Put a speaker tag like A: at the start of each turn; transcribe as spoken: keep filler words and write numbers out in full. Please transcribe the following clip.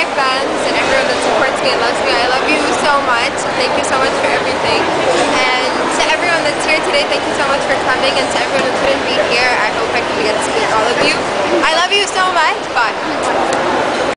A: my fans and everyone that supports me and loves me, I love you so much. Thank you so much for everything. And to everyone that's here today, thank you so much for coming. And to everyone who couldn't be here, I hope I can get to meet all of you. I love you so much. Bye.